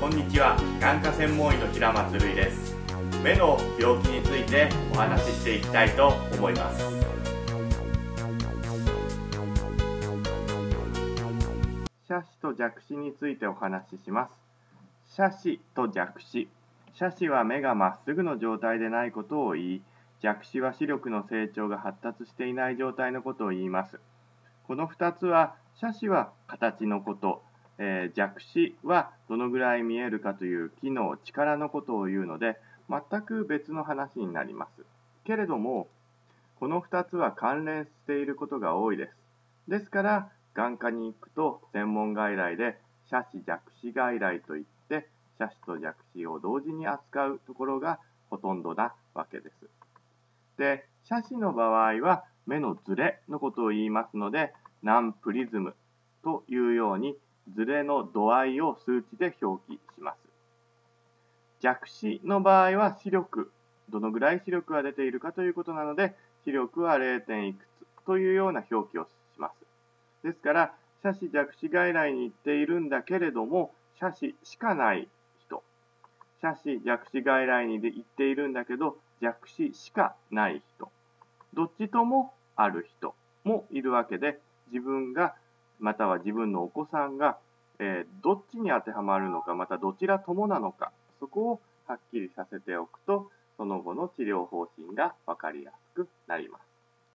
こんにちは。眼科専門医の平松瑠衣です。目の病気についてお話ししていきたいと思います。斜視と弱視についてお話しします。斜視と弱視。斜視は目がまっすぐの状態でないことを言い、弱視は視力の成長が発達していない状態のことを言います。この2つは、斜視は形のこと、弱視はどのぐらい見えるかという機能、力のことを言うので、全く別の話になります。けれども、この2つは関連していることが多いです。ですから、眼科に行くと専門外来で斜視弱視外来といって、斜視と弱視を同時に扱うところがほとんどなわけです。で、斜視の場合は目のズレのことを言いますので、ナンプリズムというようにズレの度合いを数値で表記します。弱視の場合は視力、どのぐらい視力が出ているかということなので、視力は 0. いくつというような表記をします。ですから、斜視弱視外来に行っているんだけれども、斜視しかない人、斜視弱視外来に行っているんだけど、弱視しかない人、どっちともある人もいるわけで、自分がまたは自分のお子さんが、どっちに当てはまるのか、またどちらともなのか、そこをはっきりさせておくと、その後の治療方針が分かりやすくなります。